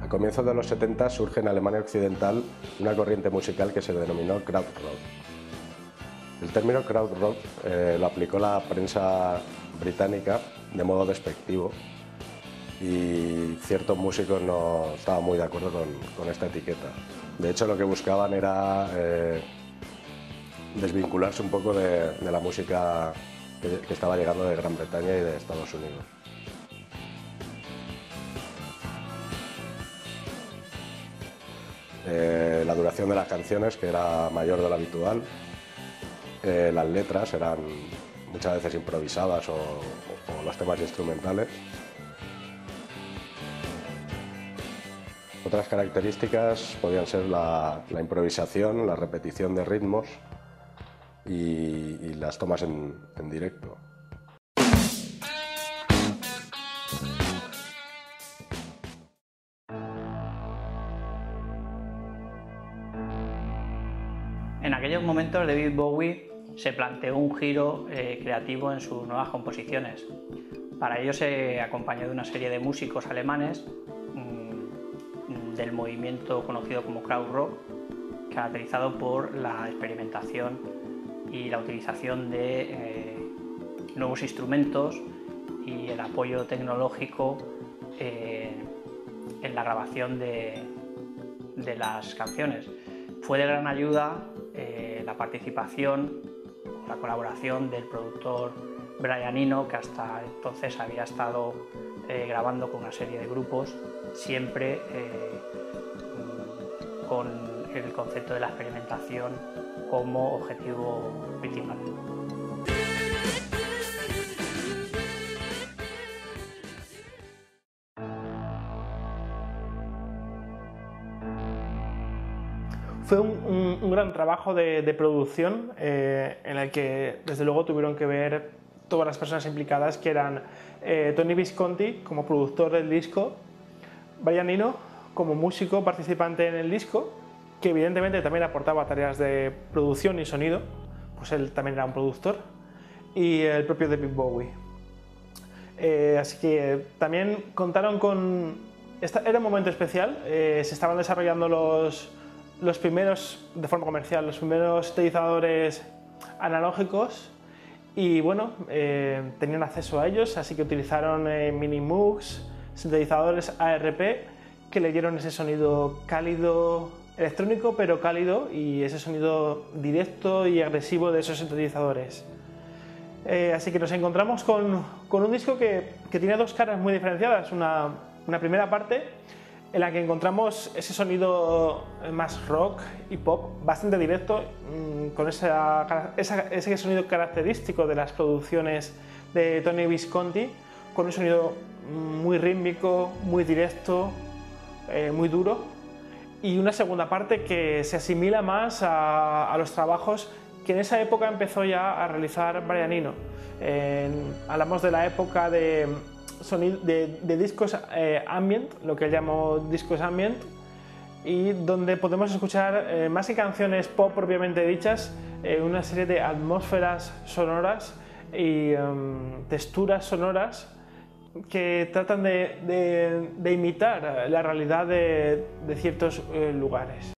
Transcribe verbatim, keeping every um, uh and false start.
comienzos de los setenta surge en Alemania Occidental una corriente musical que se denominó krautrock. El término krautrock eh, lo aplicó la prensa británica de modo despectivo y ciertos músicos no estaban muy de acuerdo con, con esta etiqueta. De hecho, lo que buscaban era eh, desvincularse un poco de, de la música que, que estaba llegando de Gran Bretaña y de Estados Unidos. Eh, la duración de las canciones, que era mayor de lo habitual, eh, las letras eran muchas veces improvisadas o, o, o los temas instrumentales. Otras características podían ser la, la improvisación, la repetición de ritmos y, y las tomas en, en directo. En aquellos momentos David Bowie se planteó un giro eh, creativo en sus nuevas composiciones. Para ello se acompañó de una serie de músicos alemanes mmm, del movimiento conocido como krautrock, caracterizado por la experimentación y la utilización de eh, nuevos instrumentos y el apoyo tecnológico eh, en la grabación de, de las canciones. Fue de gran ayuda eh, la participación, la colaboración del productor Brian Eno, que hasta entonces había estado eh, grabando con una serie de grupos, siempre eh, con el concepto de la experimentación como objetivo principal. Fue un, un, un gran trabajo de, de producción eh, en el que desde luego tuvieron que ver todas las personas implicadas, que eran eh, Tony Visconti como productor del disco, Brian Eno como músico participante en el disco, que evidentemente también aportaba tareas de producción y sonido, pues él también era un productor, y el propio David Bowie. Eh, así que también contaron con... Esta, era un momento especial, eh, se estaban desarrollando los los primeros, de forma comercial, los primeros sintetizadores analógicos y bueno, eh, tenían acceso a ellos, así que utilizaron eh, mini Moogs, sintetizadores A R P que le dieron ese sonido cálido, electrónico pero cálido, y ese sonido directo y agresivo de esos sintetizadores. Eh, así que nos encontramos con, con un disco que, que tiene dos caras muy diferenciadas, una, una primera parte en la que encontramos ese sonido más rock y pop, bastante directo, con esa, esa, ese sonido característico de las producciones de Tony Visconti, con un sonido muy rítmico, muy directo, eh, muy duro, y una segunda parte que se asimila más a, a los trabajos que en esa época empezó ya a realizar Brian Eno. Eh, hablamos de la época de Sonido, de, de discos eh, ambient, lo que llamo discos ambient, y donde podemos escuchar eh, más que canciones pop propiamente dichas, eh, una serie de atmósferas sonoras y um, texturas sonoras que tratan de, de, de imitar la realidad de, de ciertos eh, lugares.